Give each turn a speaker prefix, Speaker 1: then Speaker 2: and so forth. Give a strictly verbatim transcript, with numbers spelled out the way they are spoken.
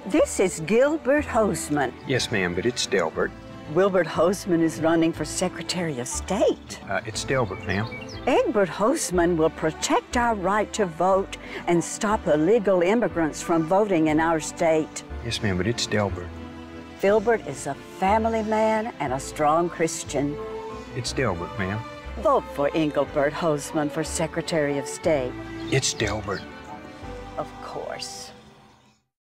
Speaker 1: This is Gilbert Hosemann.
Speaker 2: Yes, ma'am, but it's Delbert.
Speaker 1: Gilbert Hosemann is running for Secretary of State.
Speaker 2: Uh, it's Delbert, ma'am.
Speaker 1: Gilbert Hosemann will protect our right to vote and stop illegal immigrants from voting in our state.
Speaker 2: Yes, ma'am, but it's Delbert.
Speaker 1: Gilbert is a family man and a strong Christian.
Speaker 2: It's Delbert, ma'am.
Speaker 1: Vote for Gilbert Hosemann for Secretary of State.
Speaker 2: It's Delbert.
Speaker 1: Of course.